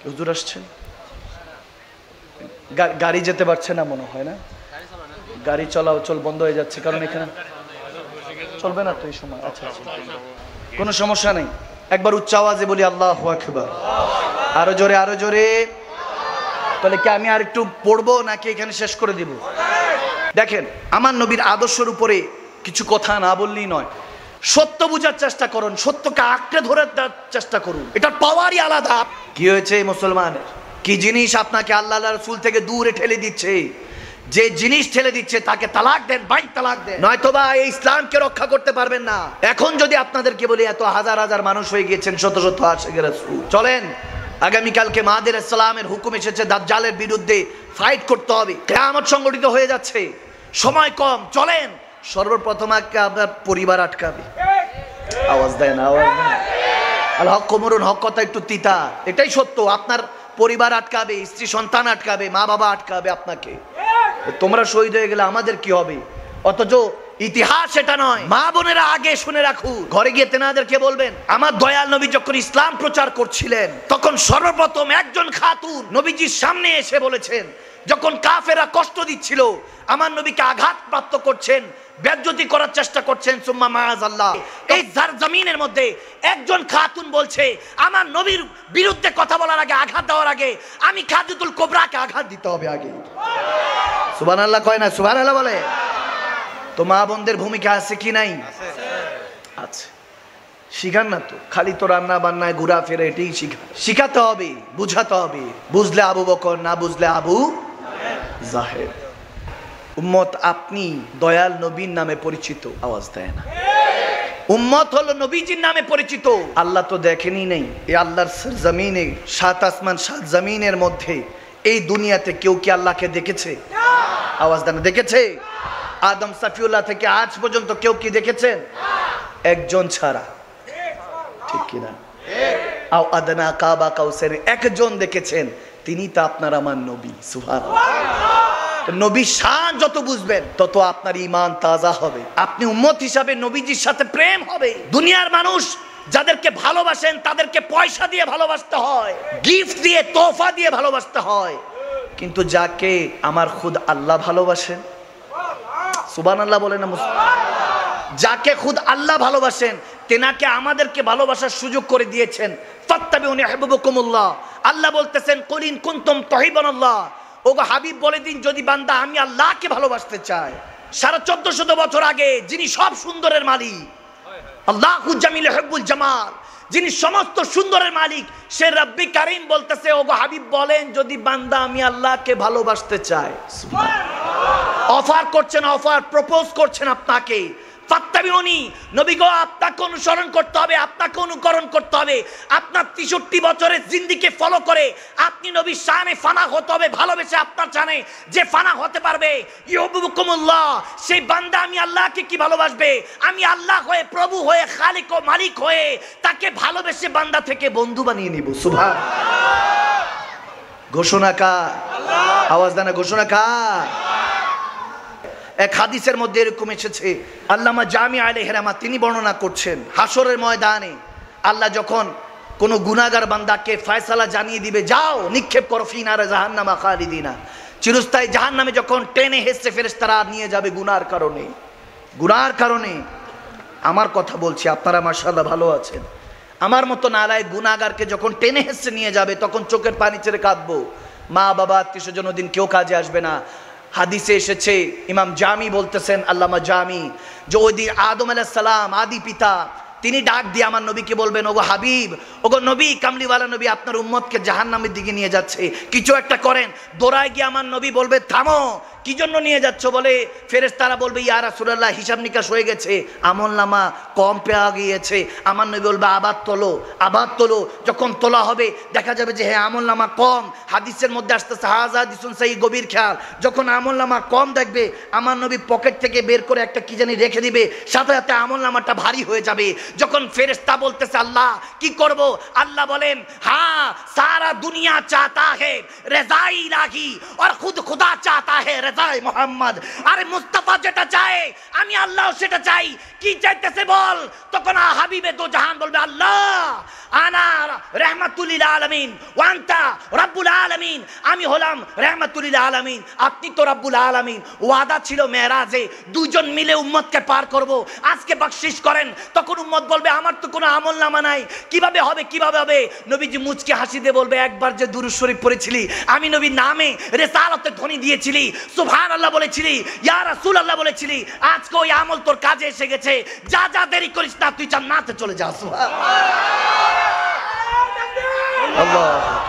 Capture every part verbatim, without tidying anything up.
হুজুর আসছেন, গাড়ি যেতে পারছে না মনে হয় না, গাড়ি চলাচল বন্ধ হয়ে যাচ্ছে, কারণ এখানে চলবে না তো এই সময়। আচ্ছা আচ্ছা, কোনো সমস্যা নেই, একবার উচ্চ আওয়াজে বলি আল্লাহু আকবার, আরো জোরে আরো জোরে। তাহলে কি আমি আর একটু পড়বো নাকি এখানে শেষ করে দিব? দেখেন, আমার নবীর আদর্শের উপরে কিছু কথা না বললেই নয়। সত্য বুঝার চেষ্টা করুন, সত্যকে আঁকড়ে ধরার চেষ্টা করুন, এটার পাওয়ারই আলাদা। কি হয়েছে মুসলমানের? কি জিনিস আপনাকে আল্লাহ রাসূল থেকে দূরে ঠেলে দিচ্ছে? যে জিনিস ঠেলে দিচ্ছে তাকে তালাক দেন, বাইক তালাক দেন, নয়তোবা এই ইসলামকে রক্ষা করতে পারবেন না। এখন যদি আপনাদেরকে বলি এত হাজার হাজার মানুষ হয়ে গিয়েছেন, শত শত আশিক রাসূল, চলেন আগামীকালকে মাহদী আলাইহিস সালামের হুকুম এসেছে দাজ্জালের বিরুদ্ধে ফাইট করতে হবে, কিয়ামত সংগঠিত হয়ে যাচ্ছে, সময় কম, চলেন। সর্বপ্রথম আজকে আপনার পরিবার আটকাবে। আওয়াজ দেয় না, আওয়াজ দেয়। আল হক কুমরুন, হক কথা একটু তিতা, এটাই সত্য। আপনার পরিবার আটকাবে, স্ত্রী সন্তান আটকাবে, মা বাবা আটকাবে আপনাকে। তোমরা শহীদ হয়ে গেলে আমাদের কি হবে? অথচ ইতিহাস এটা নয়। মা বোনেরা আগে শুনে রাখুন, ঘরে গিয়ে তেনাদেরকে বলবেন, আমার দয়াল নবী যখন ইসলাম প্রচার করছিলেন তখন সর্বপ্রথম একজন খাতুন নবীজির সামনে এসে বলেছেন, যখন কাফেরা কষ্ট দিচ্ছিল, আমার নবীকে আঘাত প্রাপ্ত করছেন, বেজ্জতি করার চেষ্টা করছেন, সুম্মা মাআযাল্লাহ, এই জার জমিনের মধ্যে একজন খাতুন বলছে, আমার নবীর বিরুদ্ধে কথা বলার আগে, আঘাত দেওয়ার আগে আমি খাদিজাতুল কুবরাকে আঘাত দিতে হবে আগে। সুবহানাল্লাহ কয় না? সুবহানাল্লাহ বলে। তো মা বোনদের ভূমিকা আছে কি নাই? আছে। শিখান না তো, খালি তো রান্না বান্নায় ঘোরা ফেরা এটাই শিখা, শিখাতে হবে, বুঝাতে হবে। বুঝলে আবু বকর, না বুঝলে আবু জাহের। উম্মত আপনি দয়াল নবীর নামে পরিচিত, আওয়াজ দেয় না। উম্মত হলো নবীজির নামে পরিচিত। আল্লাহ তো দেখেনি নেই, এই আল্লাহর জমিনে, সাত আসমান সাত জমিনের মধ্যে এই দুনিয়াতে কেউ কি আল্লাহকে দেখেছে? আওয়াজ দেন, দেখেছে? আদম সাফিউল্লাহ থেকে আজ পর্যন্ত কেউ কি দেখেছেন? একজন ছাড়া, ঠিক কিনা? আও আদনা কাবা কাউসার, একজন দেখেছেন, তিনি তো আপনার আমার নবী। সুবহানাল্লাহ। নবীর শান যত বুঝবেন তত আপনার ঈমান তাজা হবে, আপনি উম্মত হিসাবে নবীজির সাথে প্রেম হবে। দুনিয়ার মানুষ যাদেরকে ভালোবাসেন তাদেরকে পয়সা দিয়ে ভালোবাসতে হয়, গিফট দিয়ে, তোহফা দিয়ে ভালোবাসতে হয়, কিন্তু যাকে আমার খুদ আল্লাহ ভালোবাসেন, সুবহানাল্লাহ বলেন না, যাকে খুদ আল্লাহ ভালোবাসেন তেনাকে আমাদেরকে ভালোবাসার সুযোগ করে দিয়েছেন। ফাত্তাবিউনি ইউহিব্বুকুমুল্লাহ, আল্লাহ বলতেছেন, কুল ইন কুনতুম তুহিব্বুনাল্লাহ, ওগো হাবিব বলে দিন, যদি বান্দা আমি আল্লাহকে ভালোবাসতে চাই। সাড়ে চোদ্দ শত বছর আগে যিনি সব সুন্দরের মালিক, আল্লাহু জামিল ইউহিব্বুল জামাল, যিনি সমস্ত সুন্দরের মালিক, সে রব্বি কারীম বলতেছে, ওগো হাবিব বলেন, যদি বান্দা আমি আল্লাহকে ভালোবাসতে চাই। অফার করছেন, অফার প্রপোজ করছেন আপনাকে। ফাত্তাবিউনি, নবী গো আপনাকে অনুসরণ করতে হবে, আপনাকে অনুকরণ করতে হবে। আপনার তেষট্টি বছরের জিন্দিকে ফলো করে আপনি নবীর শানে ফানা হতে হবে, ভালোবেসে আপনার শানে যে ফানা হতে পারবে, ইউহিব্বুকুমুল্লাহ, সেই বান্দা আমি আল্লাহকে কি ভালোবাসবে? আমি আল্লাহ হয়ে, প্রভু হয়ে, খালিক ও মালিক হয়ে তাকে ভালোবেসে বান্দা থেকে বন্ধু বানিয়ে নিব। সুবহানাল্লাহ। ঘোষণা কার? আওয়াজ দেন, ঘোষণা কার? এক হাদিসের মধ্যে এরকম এসেছে, আল্লামা জামি আলাইহির রাহমাত তিনি বর্ণনা করছেন, হাসরের ময়দানে আল্লাহ যখন কোন গুনাহগার বান্দাকে ফয়সালা জানিয়ে দিবে, যাও নিক্ষেপ করো ফি নারে জাহান্নামা খালিদিনা, চিরস্থায়ী জাহান্নামে যখন টেনে হেসে ফেরেশতারা নিয়ে যাবে গুনাহর কারণে, গুনাহর কারণে। আমার কথা বলছি, আপনারা মাশাআল্লাহ ভালো আছেন। আমার মতো নালায়েক গুনাহগারকে যখন টেনে হেসে নিয়ে যাবে তখন চোখের পানি ছেড়ে কাঁদবো। মা বাবা আত্মীয় স্বজন ওদিন কেউ কাজে আসবে না। হাদিসে এসেছে, ইমাম জামি বলতেছেন, আল্লামা জামি, যে ওই দিন আদম আলাইহিস সালাম আদি পিতা তিনি ডাক দিয়ে আমার নবীকে বলবেন, ওগো হাবিব, ওগো নবী, কামলিওয়ালা নবী, আপনার উম্মতকে জাহান্নামের দিকে নিয়ে যাচ্ছে, কিছু একটা করেন। দৌড়ায় গিয়ে আমার নবী বলবে, থামো, কি জন্য নিয়ে যাচ্ছ? বলে ফেরেশতারা বলবে, ইয়া রাসূলুল্লাহ, হিসাব নিকাশ হয়ে গেছে, আমলনামা কম পেয়ে গিয়েছে। আমার নবী বলবে, আবার তোলো, আবার তোলো। যখন তোলা হবে দেখা যাবে যে হ্যাঁ আমলনামা কম। হাদিসের মধ্যে আসতেছে, হাযা হাদিসুন সহিহ, গভীর খেয়াল, যখন আমলনামা কম দেখবে আমার নবী পকেট থেকে বের করে একটা কি জানি রেখে দিবে, সাথে সাথে আমলনামাটা ভারী হয়ে যাবে। যখন ফেরেশতা বলতেছে, আল্লাহ কি করব? আল্লাহ বলেন, হ্যাঁ, সারা দুনিয়া চাহতা है रज़ा इलाही और खुद खुदा चाहता है চায় মোহাম্মদ। আরে মুস্তাফা যেটা চায় আমি আল্লাহ সেটা চাই। কি চাইতেছে বল? তখন হাবিবে দো জাহান বলবে আল্লাহ আনা রাহমাতুল লিল আলামিন ওয়া আনতা রাব্বুল আলামিন, আমি হলাম রাহমাতুল লিল আলামিন, আপনি তো রাব্বুল আলামিন। ওয়াদা ছিল মেরাজে দুইজন মিলে উম্মতকে পার করব, আজকে বকশিশ করেন। তখন উম্মত বলবে আমার তো কোনো আমলনামা নাই, কিভাবে হবে কিভাবে হবে? নবীজি মুচকে হাসি দিয়ে বলবে একবার যে দুরূদ শরীফ পড়েছিলি, আমি নবীর নামে রিসালাতের ধ্বনি দিয়েছিলি, সুবহানাল্লাহ বলেছিলি, ইয়া রাসূলুল্লাহ বলেছিলি, আজকে ওই আমল তোর কাজে এসে গেছে। যা যা দেরি করিস না, তুই জান্নাতে চলে যা। সুবহানাল্লাহ।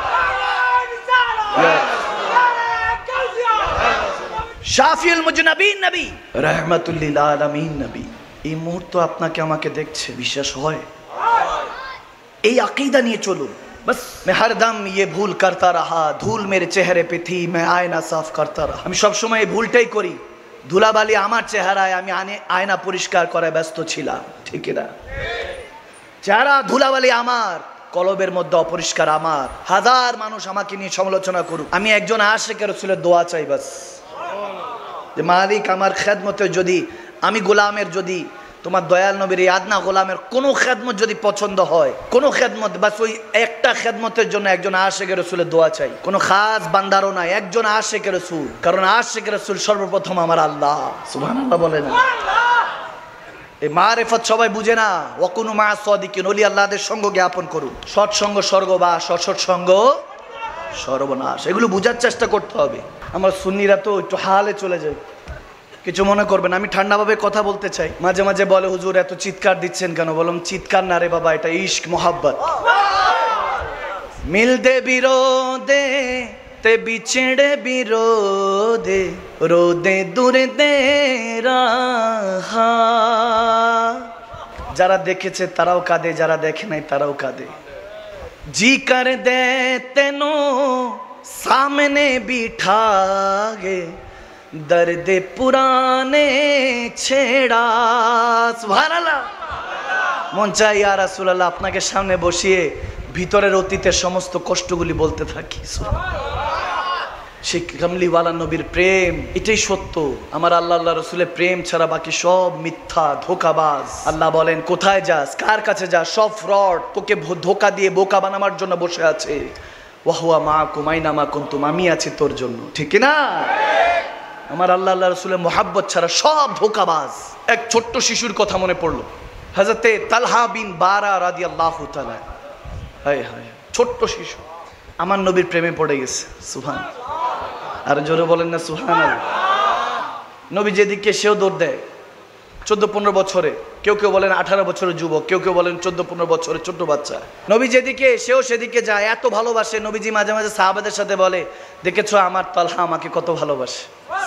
শাফিউল মুজনাবিন নবী, রাহমাতুল লিল আলামিন নবী। এই মুহূর্ত আপনাকে আমাকে দেখছে, বিশ্বাস হয়? এই আকীদা নিয়ে চলুন। बस मैं हर दम ये भूल करता रहा, धूल मेरे चेहरे पे थी, मैं आईना साफ करता रहा। আমি সব সময় এই ভুলটাই করি, ধুলাবালি আমার চেহারায়, আমি আয়না পরিষ্কার করে ব্যস্ত ছিলাম। ঠিক না? চেহারা ধুলাবালি আমার, কলবের মধ্যে অপরিষ্কার আমার। হাজার মানুষ আমাকে নিয়ে সমালোচনা করুক, আমি একজন আশিক রাসূলের দোয়া চাই বাস, যে মালিক আমার খেদমতে যদি, আমি গোলামের যদি তোমার দয়াল নবীর এই আদনা গোলামের কোনো খেদমত যদি পছন্দ হয়, কোনো খেদমত, বাস ওই একটা খেদমতের জন্য একজন আশিক রাসূলের দোয়া চাই। কোনো খাস বান্দারও নাই, একজন আশিক রাসূল। কারণ আশিক রাসূল সর্বপ্রথম আমার আল্লাহ। সুবহানাল্লাহ বলে না? এই মারিফত সবাই বুঝে না। ওয়াকুনু মা সাদিকিন, ওলি আল্লাহদের সঙ্গ জ্ঞাপন করুন। সৎসঙ্গ স্বর্গবাস, অসৎসঙ্গ সর্বনাশ। এগুলো বোঝার চেষ্টা করতে হবে। আমার সুন্নিরা তো একটু হালে চলে যায়, কিছু মনে করবেন, আমি ঠান্ডাভাবে কথা বলতে চাই। মাঝে মাঝে বলে হুজুর এত চিৎকার দিচ্ছেন কেন? বললাম চিৎকার না রে বাবা, এটা ইশক মোহাব্বত। মিলদে বিরোদে তে বিছেড়ে বিরোদে, রোদে দূরে দে রাহা। যারা দেখেছে তারাও কাঁদে, যারা দেখে নাই তারাও কাঁদে। জি কর দে তেনো সামনে বিঠা গে, দর্দে পুরানে ছেড়া। সুবহানাল্লাহ। মন চাই ইয়া রাসূলুল্লাহ আপনাকে সামনে বসিয়ে ভিতরের অতীতের সমস্ত কষ্টগুলি বলতে থাকি। সেই কামলিওয়ালা নবীর প্রেম, এটাই সত্য। আমার আল্লাহ আল্লাহ রসুলের প্রেম ছাড়া বাকি সব মিথ্যা, ধোকাবাজ। আল্লাহ বলেন কোথায় যাস, কার কাছে যাস, সব ফ্রড। তোকে ধোকা দিয়ে বোকা বানাবার জন্য বসে আছে। ওয়াহুয়া মাকুম আইনামা কুনতুম, আমি আছি তোর জন্য। ঠিক না? আমার আল্লাহ আল্লাহ রসুলের মোহাব্বত ছাড়া সব ধোকাবাজ। এক ছোট্ট শিশুর কথা মনে পড়লো, হযরতে তালহা বিন বারা রাদিয়াল্লাহু তাআলা। হায় হায়, ছোট্ট শিশু আমার নবীর প্রেমে পড়ে গেছে। সুবহান, আর জোরে বলেন না সুবহানাল্লাহ। নবী যেদিকে সেও দৌড় দেয়। চোদ্দ পনেরো বছরে, কেউ কেউ বলেন আঠারো বছরের যুবক, কেউ কেউ বলেন চোদ্দ পনেরো বছরের ছোট্ট বাচ্চা। নবী যেদিকে সেও সেদিকে যায়, এত ভালোবাসে। নবীজি মাঝে মাঝে সাহাবাদের সাথে বলে, দেখেছো আমার তালহা আমাকে কত ভালোবাসে,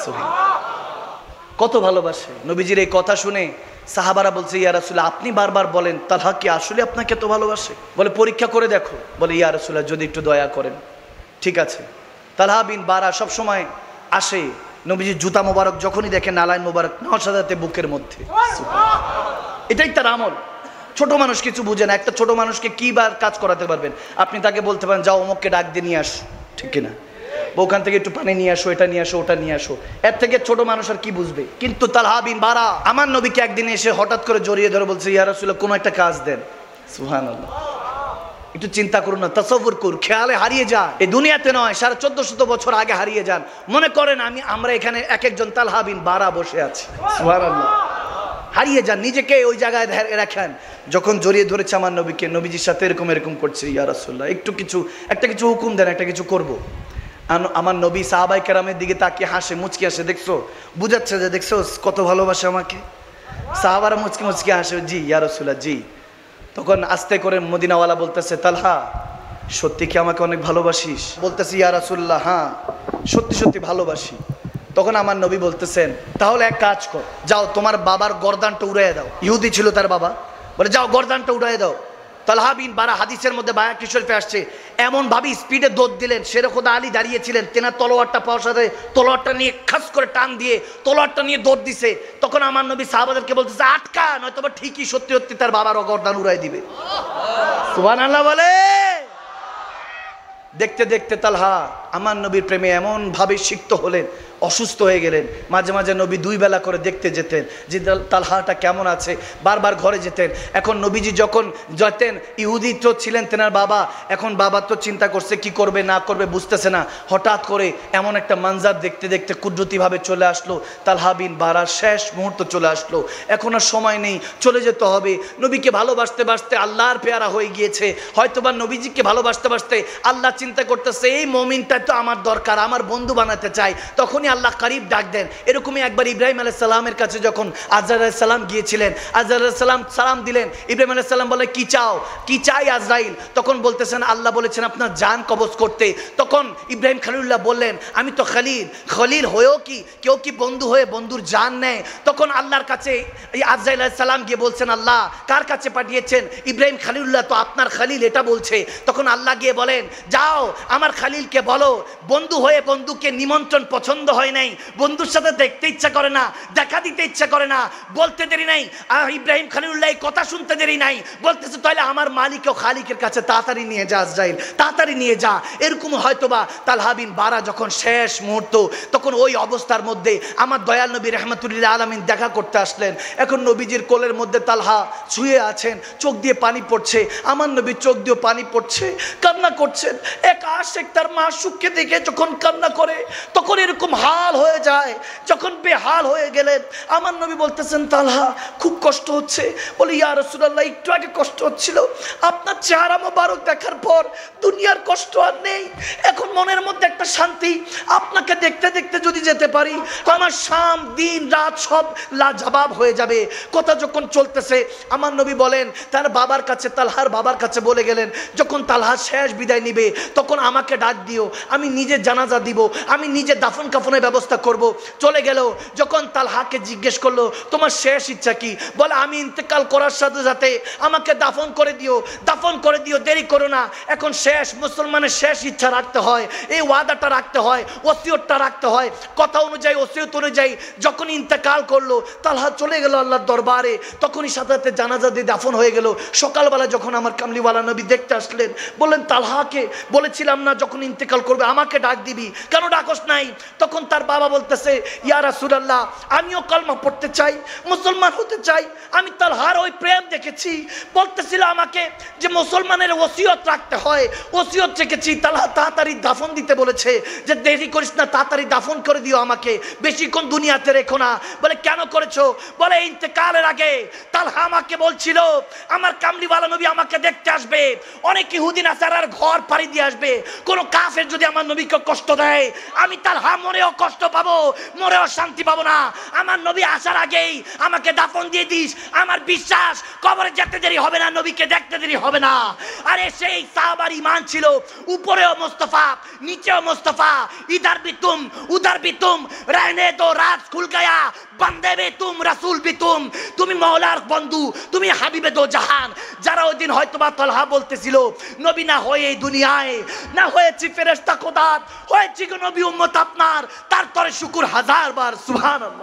কত ভালোবাসে। নবীজির এই কথা শুনে সাহাবারা বলছে, ইয়া রাসূলুল্লাহ আপনি বারবার বলেন তালহা কি আসলে আপনাকে এত ভালোবাসে? বলে পরীক্ষা করে দেখো। বলে ইয়া রাসূলুল্লাহ যদি একটু দয়া করেন। ঠিক আছে। তালহা বিন বারা সব সময় আসে, নবীজির জুতা মোবারক যখনই দেখে নালাইন মোবারক নাও সাজাতে বুকের মধ্যে। এটাই তার আমল। ছোট মানুষ কিছু বুঝে না, একটা ছোট মানুষকে কি বার কাজ করাতে পারবেন? আপনি তাকে বলতে পারেন যাও অমুককে ডাক দিয়ে নিয়ে আসো, ঠিক কিনা? ওখান থেকে একটু পানি নিয়ে আসো, এটা নিয়ে আসো, ওটা নিয়ে আসো। এর থেকে ছোট মানুষ আর কি বুঝবে? কিন্তু তালহা বিন বারা আমার নবীকে একদিন এসে হঠাৎ করে জড়িয়ে ধরে বলছে, ইয়া রাসূলুল্লাহ কোনো একটা কাজ দেন। সুবহানাল্লাহ। একটু চিন্তা করুন না, তাসাব্বুর করুন, খেয়ালে হারিয়ে যান। এই দুনিয়াতে নয়, সাড়ে চোদ্দ শত বছর আগে হারিয়ে যান। মনে করেন আমি আমরা এখানে এক একজন তালহা বিন বারা বসে আছি। সুবহানাল্লাহ। হারিয়ে যান, নিজেকে ওই জায়গায় রাখেন। যখন জড়িয়ে ধরেছে আমার নবীকে, নবীজির সাথে এরকম এরকম করছে, ইয়া রাসূলুল্লাহ একটু কিছু একটা কিছু হুকুম দেন, একটা কিছু করব। আমার নবী সাহাবায়ে কেরামের দিকে তাকিয়ে হাসে, মুচকি হাসে। দেখছো, বুঝাচ্ছে যে দেখছো কত ভালোবাসে আমাকে। সাহাবারা মুচকি মুচকি হাসে, জি ইয়া রাসূলুল্লাহ জি। তখন আস্তে করে মদিনাওয়ালা বলতেছে, তালহা সত্যি কি আমাকে অনেক ভালোবাসিস? বলতেছি ইয়া রাসূলুল্লাহ হ্যাঁ সত্যি সত্যি ভালোবাসি। তখন আমার নবী বলতেছেন, তাহলে এক কাজ কর, যাও তোমার বাবার গর্দানটা উড়াইয়া দাও। ইহুদি ছিল তার বাবা, বলে যাও গর্দানটা উড়াইয়া দাও। তালহা বিন বারা হাদিসের মধ্যে বায়াত শরীফে আসছে, এমন ভাবে স্পিডে দৌড় দিলেন, শেরখোদা আলী দাঁড়িয়েছিলেন, তেনার তলোয়ারটা পাওয়ার সাথে তলোয়ারটা নিয়ে খাস করে টান দিয়ে তলোয়ারটা নিয়ে দৌড় দিছে। তখন আমার নবী সাহাবাদেরকে বলতেছে, আটকা, নয়তো ঠিকই সত্যি সত্যি তার বাবার গর্দান উড়াই দিবে। সুবহানাল্লাহ বলে। দেখতে দেখতে তালহা আমার নবীর প্রেমে এমন ভাবে সিক্ত হলেন, অসুস্থ হয়ে গেলেন। মাঝে মাঝে নবী দুই বেলা করে দেখতে যেতেন যে তালহাটা কেমন আছে, বারবার ঘরে যেতেন। এখন নবীজি যখন যেতেন, ইহুদি তো ছিলেন তেনার বাবা, এখন বাবা তো চিন্তা করছে কি করবে না করবে বুঝতেছে না। হঠাৎ করে এমন একটা মানজার দেখতে দেখতে কুদরতিভাবে চলে আসলো, তালহা বিন বারার শেষ মুহূর্ত চলে আসলো। এখন আর সময় নেই, চলে যেতে হবে। নবীকে ভালোবাসতে বাসতে আল্লাহর পেয়ারা হয়ে গিয়েছে। হয়তোবা নবীজিকে ভালোবাসতে বাসতে আল্লাহ চিন্তা করতেছে এই মুমিনটা তো আমার দরকার, আমার বন্ধু বানাতে চাই। তখনই আল্লাহ করিব ডাক দেন। এরকমই একবার ইব্রাহিম আলাইহিস সালামের কাছে যখন আজরাইল আলাইহিস সালাম গিয়েছিলেন, আজরাইল আলাইহিস সালাম সালাম দিলেন, ইব্রাহিম আলাইহিস সালাম বলে কি চাও, কি চাই আজরাইল? তখন বলতেছেন আল্লাহ বলেছেন আপনার জান কবজ করতে। তখন ইব্রাহিম খলিলুল্লাহ বললেন আমি তো খলিল, খলিল হয়েও কি কেউ কি বন্ধু হয়ে বন্ধুর জান নেয়? তখন আল্লাহর কাছে এই আজরাইল আলাইহিস সালাম গিয়ে বলছেন আল্লাহ কার কাছে পাঠিয়েছেন? ইব্রাহিম খলিলুল্লাহ তো আপনার খলিল এটা বলছে। তখন আল্লাহ গিয়ে বলেন যাও আমার খলিলকে বলো বন্ধু হয়ে বন্ধুকে নিমন্ত্রণ পছন্দ হয় নাই, বন্ধুর সাথে দেখতে ইচ্ছা করে না, দেখা দিতে ইচ্ছা করে না। বলতে দেরি নাই, আর ইব্রাহিম খলিলুল্লাহ কথা শুনতে দেরি নাই, বলতেছে তাহলে আমার মালিক ও খালিকের কাছে তাড়াতাড়ি নিয়ে যা আজরাইল, তাড়াতাড়ি নিয়ে যা। এরকম হয়তোবা তালহা বিন বারা যখন শেষ মুহূর্ত, তখন ওই অবস্থার মধ্যে আমার দয়াল নবী রাহমাতুল্লিল আলামিন দেখা করতে আসলেন। এখন নবীজির কোলের মধ্যে তালহা শুয়ে আছেন, চোখ দিয়ে পানি পড়ছে, আমার নবীর চোখ দিয়ে পানি পড়ছে, কান্না করছেন। এক আশিক তার মাসুককে দেখে যখন কান্না করে তখন এরকম হাল হয়ে যায়। যখন বেহাল হয়ে গেলেন আমার নবী বলতেছেন তালহা খুব কষ্ট হচ্ছে। বলি ইয়া রাসূলুল্লাহ একটু আগে কষ্ট হচ্ছিল, আপনার চেহারা মোবারক দেখার পর দুনিয়ার কষ্ট আর নেই। এখন মনের মধ্যে একটা শান্তি, আপনাকে দেখতে দেখতে যদি যেতে পারি তো আমার শাম দিন রাত সব লাজবাব হয়ে যাবে। কথা যখন চলতেছে আমার নবী বলেন তার বাবার কাছে, তালহার বাবার কাছে বলে গেলেন যখন তালহা শেষ বিদায় নিবে তখন আমাকে ডাক দিও, আমি নিজে জানাজা দিব, আমি নিজে দাফন কাফনের ব্যবস্থা করব। চলে গেল। যখন তালহাকে জিজ্ঞেস করলো তোমার শেষ ইচ্ছা কি? বলে আমি ইন্তেকাল করার সাথে সাথে আমাকে দাফন করে দিও, দাফন করে দিও, দেরি করো না। এখন শেষ মুসলমানের শেষ ইচ্ছা রাখতে হয়, এই ওয়াদাটা রাখতে হয়, ওসিয়তটা রাখতে হয়। কথা অনুযায়ী ওসিয়ত অনুযায়ী যখন ইন্তেকাল করলো তালহা চলে গেল আল্লাহর দরবারে, তখনই সাথে সাথে জানাজা দিয়ে দাফন হয়ে গেল। সকালবেলা যখন আমার কামলিওয়ালা নবী দেখতে আসলেন বললেন তালহাকে বলেছিলাম না যখন ইন্তেকাল করবে আমাকে ডাক দিবি, কেন ডাকস নাই? তখন তার বাবা বলতেছে ইয়া রাসূলুল্লাহ আমিও কলমা পড়তে চাই, মুসলমান হতে চাই। আমি তালহার ওই প্রেম দেখেছি, বলতেছিল আমাকে যে মুসলমানের ওসিয়ত রাখতে হয়, ওসিয়ত রেখেছি। তালহা তাড়াতাড়ি দাফন দিতে বলেছে যে দেরি করিস না, তাড়াতাড়ি দাফন করে দিও আমাকে, বেশিক্ষণ দুনিয়াতে রেখো না। বলে কেন করেছো? বলে ইন্তেকালের আগে তালহা আমাকে বলছিল আমার কামলিওয়ালা নবী আমাকে দেখতে আসবে, অনেক ইহুদি নাসারার ঘর পাড়ি দিয়ে আসবে, কোন কাফের যদি আমার নবীকে কষ্ট দেয় আমি তালহা মরেও কষ্ট পাবো, মরেও শান্তি পাবো না। আমার নবী আসার আগেই আমাকে দাফন দিয়ে দিস, আমার বিশ্বাস কবরে যেতে দেরি হবে না, নবীকে দেখতে দেরি হবে না। আরে সেই সাহাবার ঈমান ছিল, উপরেও মুস্তাফা নিচেও মুস্তাফা, ইধার भी तुम उधर भी तुम, रहने दो रात खुल गया, बंदे भी तुम रसूल भी तुम। তুমি মওলার বন্ধু, তুমি হাবিবে দো জাহান। যারা ওই দিন হয়তো বা তালহা বলতেছিল নবী না হয়ে এই দুনিয়ায় না হয়েছি ফেরেশতা খোদার, হয়েছি গো নবী উম্মত আপনার, তার তরে শুকর হাজার বার সুবহানাল্লাহ।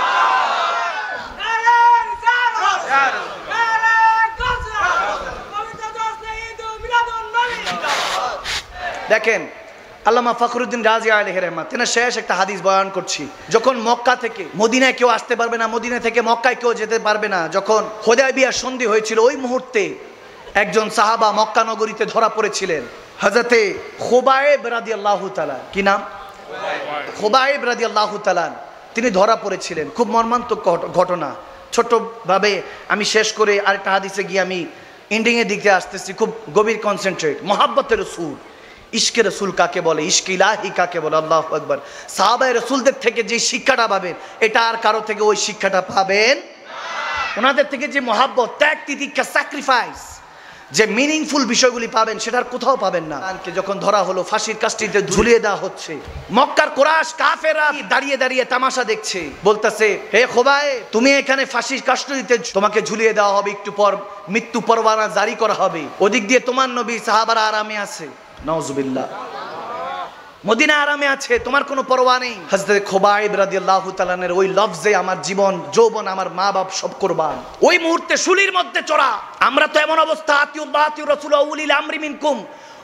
দেখেন আল্লামা ফখরুদ্দিন রাজি আলাইহি রহমাত তিনি শেষ একটা হাদিস বয়ান করছি। যখন মক্কা থেকে মদিনায় কেউ আসতে পারবে না, মদিনা থেকে মক্কায় কেউ যেতে পারবে না, যখন হুদায়বিয়ার সন্ধি হয়েছিল ওই মুহূর্তে একজন সাহাবা মক্কা নগরীতে ধরা পড়েছিলেন, হযরতে খুবাইব রাদিয়াল্লাহু তাআলা। কি নাম? খুবাইব রাদিয়াল্লাহু তাআলা। তিনি ধরা পড়েছিলেন। খুব মর্মান্তিক ঘটনা। ছোটভাবে আমি শেষ করে আরেকটা হাদিসে গিয়ে আমি এন্ডিংয়ের দিকে আসতেছি, খুব গভীর কনসেন্ট্রেট। মুহাব্বতের রাসূল, ইশকে রসুল কাকে বলে, ইশকে ইলাহি কাকে বলে, আল্লাহু আকবার। সাহাবায়ে রাসূলদের থেকে যে শিক্ষাটা পাবেন এটা আর কারো থেকে ওই শিক্ষাটা পাবেন না। ওনাদের থেকে যে মহাব্বত, ত্যাগ, তিতিক্ষা, স্যাক্রিফাইস, যে মিনিংফুল বিষয়গুলি পাবেন সেটার কোথাও পাবেন না। যখন ধরা হলো ফাঁসির কাষ্ঠিতে ঝুলিয়ে দেওয়া হচ্ছে, মক্কার কুরাইশ কাফেররা দাঁড়িয়ে দাঁড়িয়ে তামাশা দেখছে, বলতেছে হে খুবাইব তুমি এখানে ফাঁসির কাষ্ঠিতে তোমাকে ঝুলিয়ে দেওয়া হবে, একটু পর মৃত্যু পরোয়ানা জারি করা হবে, ওদিক দিয়ে তোমার নবী সাহাবারা আরামে আছে, নাউজুবিল্লাহ, মদিনা আরামে আছে, তোমার কোনো পরোয়া নেই। হযরত খুবাইব রাদিয়াল্লাহু তাআলার ওই লফজে আমার জীবন যৌবন আমার মা বাপ সব কুরবান। ওই মুহূর্তে শুলির মধ্যে চড়া। আমরা তো এমন অবস্থা আতিউল্লাহ আতিউর রাসূল উলিল আমরি মিনকুম,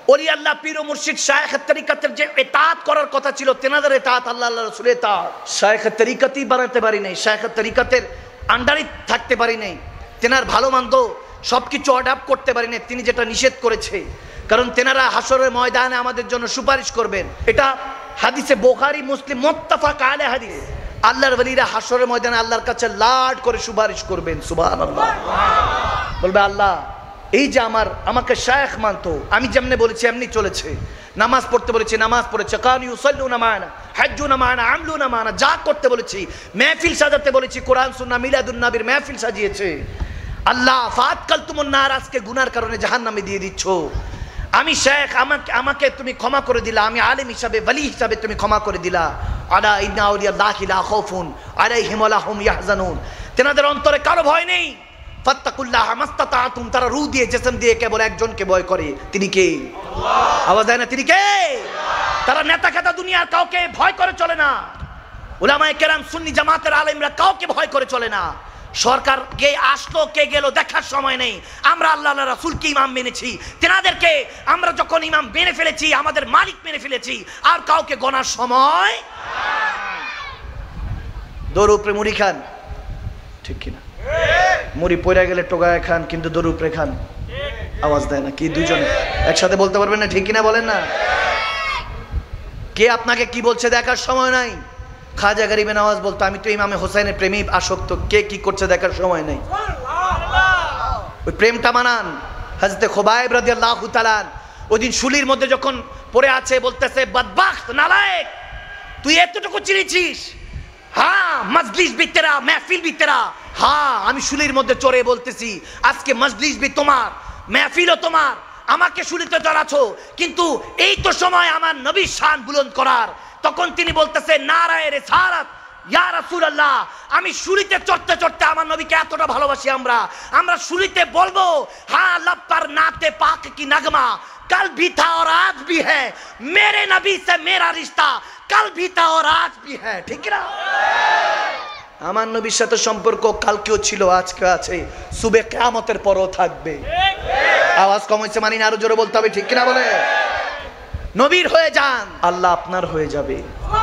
ওলি আল্লাহ পীর ও মুর্শিদ শায়েখ তরিকতের যে ইতাআত করার কথা ছিল, তেনাদের ইতাআত আল্লাহ আল্লাহ রাসূলের ইতাআত। শায়েখ তরিকতই বানাতে পারি নাই, শায়েখ তরিকতের আন্ডারে থাকতে পারি নাই, তেনার ভালো মন্দ সবকিছু অ্যাডাপ্ট করতে পারি নাই তিনি যেটা নিষেধ করেছে। কারণ তেনারা হাসরের ময়দানে আমাদের জন্য সুপারিশ করবেন, এটা হাদিসে বুখারী মুসলিম মুত্তাফাক আলাইহি হাদিস। আল্লাহর ওলিরা হাসরের ময়দানে আল্লাহর কাছে লাড করে সুপারিশ করবেন, সুবহানাল্লাহ। বলবে আল্লাহ এই যে আমার আমাকে শায়েখ মানতো, আমি যেমনে বলেছি এমনি চলেছে, নামাজ পড়তে বলেছি নামাজ পড়েছে, কানু ইউসাল্লুনা মা'ানা হাজ্জুনা মা'ানা আমলুনা মা'ানা, যা করতে বলেছি, মেহফিল সাজাতে বলেছি, কোরআন সুন্নাহ মিলাদুন নবীর মেহফিল সাজিয়েছে। আল্লাহ ফাতকালতুমুন নার, আজকে গুনার কারণে জাহান্নামে দিয়ে দিচ্ছ। আমি শেখ, আমাকে আমাকে তুমি ক্ষমা করে দিলা, আমি আলেম হিসাবে ওলি হিসাবে তুমি ক্ষমা করে দিলা। আলা ইন্না আউলিয়াল্লাহি লা খাউফুন আলাইহিম ওয়া লা হুম ইয়াহজানুন, তেনাদের অন্তরে কারো ভয় নেই। ফাত্তাকুল্লাহ মাস্তাতাতুম, তারা রূহ দিয়ে জিসম দিয়ে কেবল একজনকে ভয় করে, তিনি কে? আল্লাহ। আওয়াজ দেয় না তিনি কে? তারা নেতা খেতা দুনিয়ার কাউকে ভয় করে চলে না। উলামায়ে কেরাম সুন্নি জামাতের আলেমরা কাউকে ভয় করে চলে না। সরকার কে আসলো কে গেল দেখার সময় নেই, আমরা আল্লাহ রাসূলকে ইমাম মেনেছি, তেনাদেরকে আমরা যখন ইমাম মেনে ফেলেছি আমাদের মালিক মেনে ফেলেছি, আর কাউকে গণার সময়। দৌড় উপরে মুড়ি খান, ঠিক কিনা? মুড়ি পড়ে গেলে টোগায় খান, কিন্তু দৌড় উপরে খান। আওয়াজ দেয় না কি? দুজনে একসাথে বলতে পারবেন না, ঠিক কিনা বলেন না? কে আপনাকে কি বলছে দেখার সময় নাই। খাজা গরিবে নওয়াজ বলতো আমি তো ইমামে হোসেনের প্রেমী আসক্ত, কে কি করছে দেখার সময় নেই। ওই প্রেমটা মানান। হযরতে খুবাইব রাদিয়াল্লাহু তাআলা ওই দিন শুলির মধ্যে যখন পড়ে আছে বলতেছে বদবখত নালায়েক, তুই এতটুকু চিনিছিস? হ্যাঁ মজলিস ভি তেরা, মাহফিল ভি তেরা। হ্যাঁ আমি শুলির মধ্যে চড়ে বলতেছি আজকে মজলিস ভি তোমার, মাহফিলও তোমার, আমাকে শুলিতে চড়াছো, কিন্তু এই তো সময় আমার নবীর শান বুলন্দ করার। তখন তিনি বলতেছে নারায়ে রিসালাত, ইয়া রাসূলুল্লাহ, আমি শুলিতে চড়তে চড়তে আমার নবীকে এতটা ভালোবাসি আমরা আমরা শুলিতে বলবো হ্যাঁ लब पर नाते पाक की नगमा, कल भी था और आज भी है, मेरे नबी से मेरा रिश्ता कल भी था और आज भी है। ঠিক না? আমার নবীর সাথে সম্পর্ক কালকেও ছিল, আজকে আছে, সুবে কিয়ামতের পরও থাকবে। আওয়াজ কম হচ্ছে মানি না, আরো জোরে বলতে হবে, ঠিক কিনা বলে? নবীর হয়ে যান, আল্লাহ আপনার হয়ে যাবে।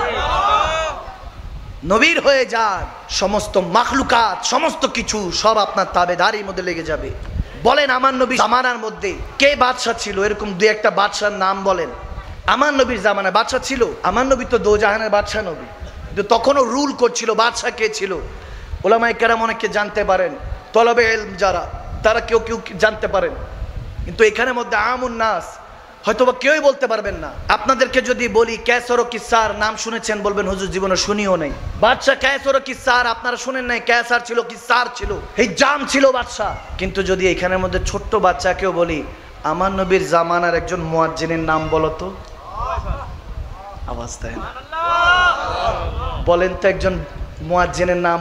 নবীর হয়ে যান, সমস্ত মাখলুকাত সমস্ত কিছু সব আপনার তাবেদারির মধ্যে লেগে যাবে। বলেন আমার নবী জামানার মধ্যে কে বাদশা ছিল? এরকম দুই একটা বাদশার নাম বলেন। আমার নবীর জামানায় বাদশা ছিল? আমার নবী তো দো জাহানের বাদশা নবী, কিন্তু তখনও রুল করছিল। বাদশা কে ছিল? উলামায়ে কেরাম অনেকে জানতে পারেন, তলবে ইলম যারা তারা কেউ কেউ জানতে পারেন, কিন্তু এখানের মধ্যে আমুন নাস হয়তোবা কেউই বলতে পারবেন না। আপনাদেরকে যদি বলি কায়সার ও কিসার নাম শুনেছেন, বলবেন হুজুর জীবনে শুনিও নাই। বাদশা কায়সার ও কিসার আপনারা শুনেন নাই? কায়সার ছিল, কিসার ছিল, হিজাম ছিল বাদশা। কিন্তু যদি এখানের মধ্যে ছোট্ট বাচ্চাকেও বলি আমার নবীর জামানার একজন মুয়াজ্জিনের নাম বলো তো, আওয়াজ দেয় না। বলেন তো একজন মুয়াজ্জিনের নাম,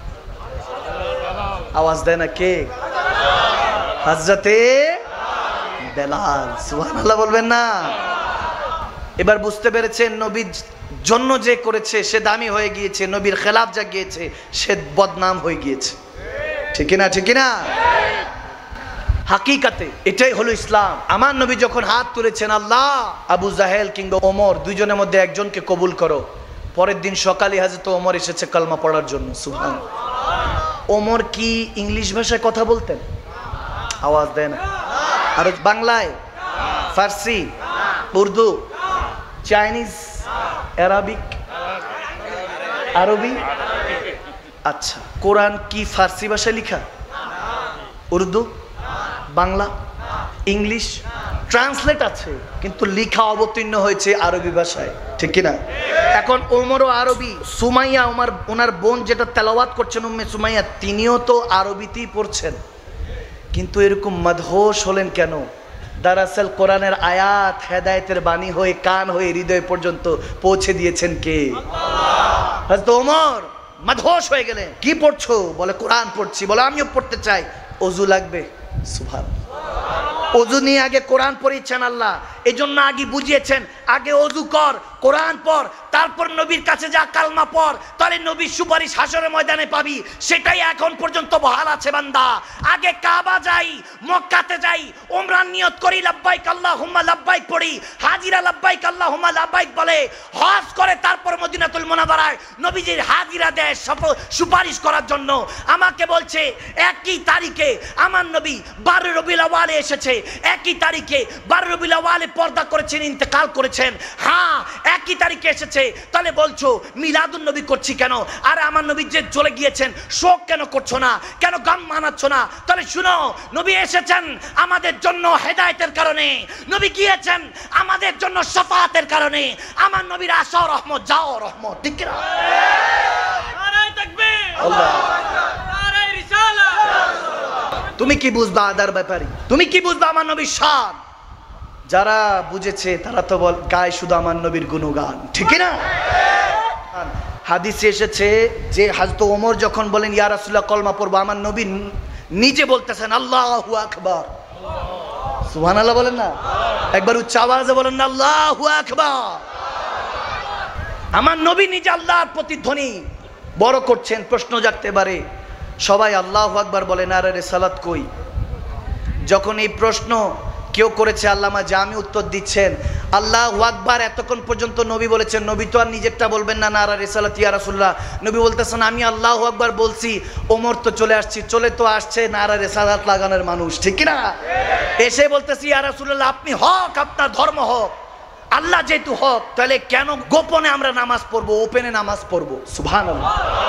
আওয়াজ দেয় না। কে? হযরতে বেলাল। সুবহানাল্লাহ বলবেন না? এবার বুঝতে পেরেছেন নবীর জন্য যে করেছে সে দামি হয়ে গিয়েছে, নবীর খেলাফ যা গিয়েছে সে বদনাম হয়ে গিয়েছে, ঠিক না? ঠিক না? হাকিকাতে এটাই হলো ইসলাম। আমার নবী যখন হাত তুলেছেন আল্লাহ আবু জাহেল কিংবা ওমর দুইজনের মধ্যে একজনকে কবুল করো, পরের দিন সকালে হযরত ওমর এসেছে কালমা পড়ার জন্য। সুবহানাল্লাহ। ওমর কি ইংলিশ ভাষায় কথা বলতেন? আওয়াজ দেয় না। আর বাংলায়, ফার্সি, উর্দু, চাইনিজ, আরবিক, আরবি। আচ্ছা, কোরআন কি ফার্সি ভাষায় লেখা? উর্দু, বাংলা, ইংলিশ ট্রান্সলেট আছে, কিন্তু লেখা অবতীর্ণ হয়েছে আরবি ভাষায়, ঠিক কিনা? এখন ওমরও আরবি, সুমাইয়া ওমর ওনার বোন যেটা তেলাওয়াত করছেন উম্মে সুমাইয়া, তিনিও তো আরবিতেই পড়ছেন, কিন্তু এরকম মদহোশ হলেন কেন? দরাসল কোরআনের আয়াত হেদায়েতের বাণী হয়ে কান হয়ে হৃদয় পর্যন্ত পৌঁছে দিয়েছেন কে? আল্লাহ। হযরত ওমর মদহোশ হয়ে গেলেন। কি পড়ছো? বলে কোরআন পড়ছি। বলে আমিও পড়তে চাই। ওযু লাগবে? সুবহানাল্লাহ। ওযু নিয়ে আগে কোরআন পড়িয়েছেন আল্লাহ, এই জন্য আগে বুঝিয়েছেন আগে ওযু কর, কোরআন পড়, তারপর নবীর কাছে যা কালমা পড়, তাহলে নবীর সুপারিশ হাসরের ময়দানে পাবি। সেটাই এখন পর্যন্ত বহাল আছে বান্দা। আগে কাবা যাই, মক্কাতে যাই, উমরার নিয়ত করি, লাব্বাইক আল্লাহুম্মা লাব্বাইক পড়ি, হাজিরা লাব্বাইক আল্লাহুম্মা লাব্বাইক বলে হজ করে, তারপর মদিনাতুল মুনাওয়ারায় নবীজির হাজিরা দেয় সুপারিশ করার জন্য। আমাকে বলছে একই তারিখে আমার নবী বারো রবিউল আউয়ালে এসেছে, একই তারিখে বারো রবিউল আউয়ালে পর্দা করেছেন, ইন্তেকাল করেছেন। হ্যাঁ একই তারিখে এসেছে, তাহলে বলছো মিলাদুন নবী করছি কেন? আর আমার নবী যে চলে গিয়েছেন শোক কেন করছো না, কেন গাম মানাচ্ছ না? তাহলে শুনো, নবী এসেছেন আমাদের জন্য হেদায়েতের কারণে, নবী গিয়েছেন আমাদের জন্য শাফাআতের কারণে। আমার নবীর আসা রহমত, যাও রহমত। ঠিক না? নারে তাকবীর, আল্লাহু আকবার, নারে রিসালাত। তুমি কি বুঝবা আদার ব্যাপারে? তুমি কি বুঝবা আমার নবীর শান? যারা বুঝেছে তারা তো বল গায় শুধু আমার নবীর গুণগান, ঠিক না? হাদিসে এসেছে যে হযরত ওমর যখন বলেন ইয়া রাসূলুল্লাহ কলমা পড়বো, আমার নবী নিজে বলতেছেন আল্লাহু আকবার। সুবহানাল্লাহ বলেন না? একবার উচ্চ আওয়াজে বলেন না আল্লাহু আকবার। আমার নবী নিজে আল্লাহর প্রতিধ্বনি বড় করছেন। প্রশ্ন জাগতে পারে সবাই আল্লাহু আকবার বলেন, আর রিসালাত কই? যখন এই প্রশ্ন কেউ করেছে, আল্লামা জামি উত্তর দিচ্ছেন আল্লাহু আকবার এতক্ষণ পর্যন্ত নবী বলেছেন, নবী তো আর নিজেরটা বলবেন না, নারা রিসালাত ইয়া রাসূলুল্লাহ। নবী বলতেছেন আমি আল্লাহু আকবার বলছি, ওমর তো চলে আসছি, চলে তো আসছে নারা রিসালাত লাগানোর মানুষ, ঠিক না? এসে বলতেছি ইয়া রাসূলুল্লাহ আপনি হক, আপনার ধর্ম হক, আল্লাহ যেহেতু হক, তাহলে কেন গোপনে আমরা নামাজ পড়বো, ওপেনে নামাজ পড়বো? সুবহানাল্লাহ।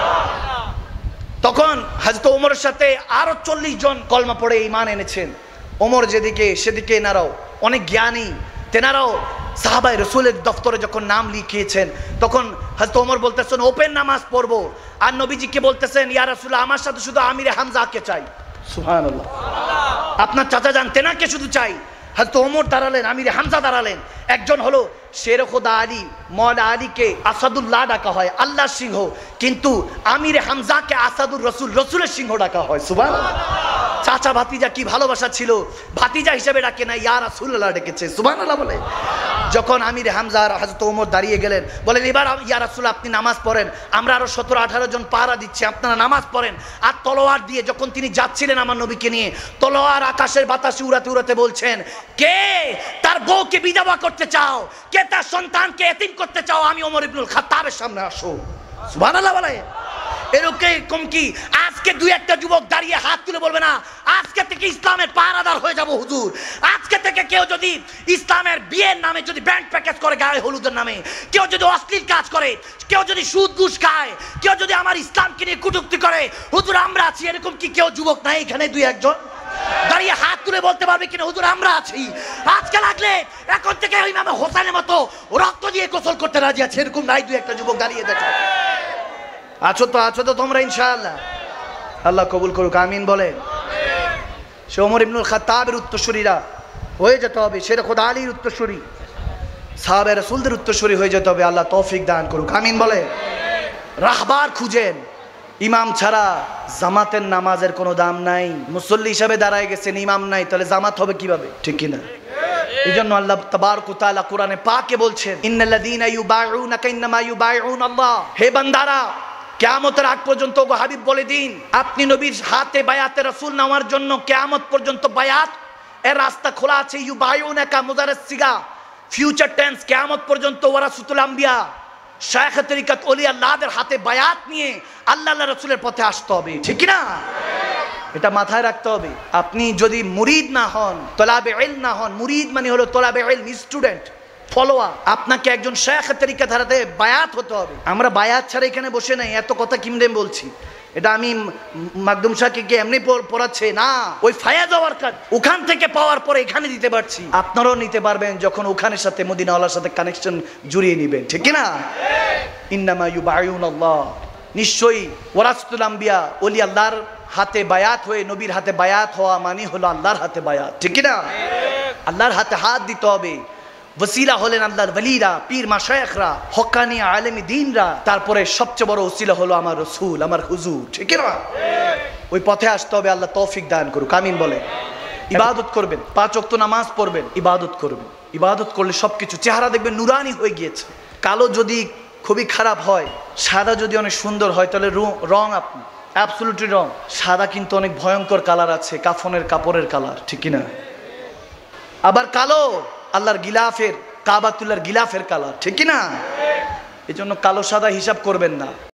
তখন হযরত ওমরের সাথে আরো চল্লিশ জন কলমা পড়ে ঈমান এনেছেন। ওমর যেদিকে সেদিকে এনারাও অনেক জ্ঞানী, তেনারাও সাহাবায়ে রাসূলের দফতরে যখন নাম লিখিয়েছেন, তখন হযরত ওমর বলতেছেন ওপেন নামাজ পড়বো, আর নবীজিকে বলতেছেন ইয়া রাসূলুল্লাহ আমার সাথে শুধু আমিরে হামজাকে চাই। সুবহানাল্লাহ। আপনার চাচা যান তেনাকে শুধু চাই। হযরত ওমর দাঁড়ালেন, আমিরে হামজা দাঁড়ালেন। একজন হলো শের খোদা আলী, মওলা আলীকে আসাদুল্লাহ ডাকা হয়, আল্লাহর সিংহ, কিন্তু আমিরে হামজাকে আসাদুর রসুল, রসুলের সিংহ ডাকা হয়। সুবহানাল্লাহ। চাচা ভাতিজা কি ভালোবাসা ছিল, ভাতিজা হিসেবে ডাকে না, ইয়া রাসূলুল্লাহ ডেকেছে। সুবহানাল্লাহ বলে। যখন আমিরে হামজা আর হযরত ওমর দাঁড়িয়ে গেলেন, বলেন এবার ইয়া রাসূলুল্লাহ আপনি নামাজ পড়েন, আমরা আরো সতেরো আঠারো জন পাহারা দিচ্ছি, আপনারা নামাজ পড়েন। আর তলোয়ার দিয়ে যখন তিনি যাচ্ছিলেন আমার নবীকে নিয়ে, তলোয়ার আকাশের বাতাসে উড়াতে উড়াতে বলছেন কে তার বউকে বিধবা করতে চাও, কে তার সন্তানকে এতিম করতে চাও, আমি ওমর ইবনুল খাত্তাবের সামনে আসো। সুবহানাল্লাহ বলে। এরকম কি আজকে দুই একটা যুবক দাঁড়িয়ে হাত তুলে বলবে না আজকে থেকে ইসলামের পাহারাদার হয়ে যাব হুজুর? আজকে থেকে কেউ যদি ইসলামের বিয়ের নামে যদি ব্যান্ড প্যাকেজ করে, গায়ে হলুদের নামে কেউ যদি অশ্লীল কাজ করে, কেউ যদি সুদ ঘুষ খায়, কেউ যদি আমার ইসলামকে নিয়ে কটূক্তি করে, হুজুর আমরা আছি, এরকম কি কেউ যুবক নাই এখানে দুই একজন দাঁড়িয়ে হাত তুলে বলতে পারবে কিনা হুজুর আমরা আছি? আজকে লাগলে এখন থেকে ওই ইমাম হোসেনের মতো রক্ত দিয়ে গোসল করতে রাজি আছে, এরকম নাই দুই একটা যুবক দাঁড়িয়ে দেখো। আছো তো, আছো তো তোমরা ইনশাআল্লাহ? আল্লাহ কবুল করুক, আমিন বলেন। সে ওমর ইবনুল খাত্তাবের উত্তরসূরিরা হয়ে যেতে হবে, শের খোদা আলীর উত্তরসূরি, সাহাবায়ে রাসূলদের উত্তরসূরি হয়ে যেতে হবে। আল্লাহ তৌফিক দান করুক, আমিন বলে। রাহবার খুঁজেন, ইমাম ছাড়া জামাতের নামাজের কোনো দাম নাই। মুসল্লি হিসাবে দাঁড়ায় গেছেন, ইমাম নাই, তাহলে জামাত হবে কিভাবে? ঠিক কিনা? এই জন্য আল্লাহ তাবারক ওয়া তাআলা কোরআনে পাকে বলছেন ইন্নাল্লাযীনা ইউবাইউনাকা ইন্নামা ইউবাইউনাল্লাহ, হে বান্দারা কিয়ামতের আগ পর্যন্ত গো হাবিব বলে দিন আপনি নবীর হাতে বায়াতে রাসূল নেওয়ার জন্য কিয়ামত পর্যন্ত বায়াত এর রাস্তা খোলা আছে। ইউবাইউনাকা মুজারাস সিগা, ফিউচার টেন্স, কিয়ামত পর্যন্ত ওয়ারাসাতুল আম্বিয়া, শায়খ তরিকত ওলি আল্লাহদের হাতে বায়াত নিয়ে আল্লাহ আল্লাহ রাসূলের পথে আসতে হবে, ঠিক না? এটা মাথায় রাখতে হবে। আপনি যদি মুরিদ না হন, তলাবে ইলম না হন, মুরিদ মানে হলো তলাবে ইলম, স্টুডেন্ট, ফলোয়ার, আপনাকে একজন শায়খ তরিকত হাতে বায়াত হতে হবে। আমরা বায়াত ছাড়া এখানে বসে নাই, এত কথা কিমডেম বলছি, এটা আমি মাকদুম শাহকে কি এমনি পড়াচ্ছে না, ওই ফায়াজ হওয়ার কাজ ওখান থেকে পাওয়ার পরে এখানে দিতে পারছি। আপনারাও নিতে পারবেন যখন ওখানের সাথে মদিনাওয়ালার সাথে কানেকশন জুড়িয়ে নেবেন, ঠিক না? ইন্নামা ইউবাইউনাল্লাহ, নিশ্চয়ই ওয়ারাসাতুল আম্বিয়া, ওলি আল্লাহর হাতে বায়াত হয়ে নবীর হাতে বায়াত হওয়া মানে হলো আল্লাহর হাতে বায়াত, ঠিক না? আল্লাহর হাতে হাত দিতে হবে। ওসিলা হলেন আল্লাহর ওলিরা, পীর মাশায়েখরা, হক্কানি আলেম দ্বীনরা, তারপরে সবচেয়ে বড় ওসিলা হলো আমার রাসূল, আমার হুজুর, ঠিক না? ওই পথে আসতে হবে। আল্লাহ তৌফিক দান করুক, আমিন বলে। ইবাদত করবেন, পাঁচ ওয়াক্ত নামাজ পড়বেন, ইবাদত করবেন। ইবাদত করলে সবকিছু চেহারা দেখবেন নুরানি হয়ে গিয়েছে। কালো যদি খুবই খারাপ হয়। সাদা যদি অনেক সুন্দর হয় তাহলে রং আপনি অ্যাবসলিউটলি রং। সাদা কিন্তু অনেক ভয়ঙ্কর কালার আছে, কাফনের কাপড়ের কালার, ঠিক কিনা? আবার কালো আল্লাহর গিলাফের, কাবাতুল্লাহর গিলাফের কালার, ঠিক কিনা? এই জন্য কালো সাদা হিসাব করবেন না।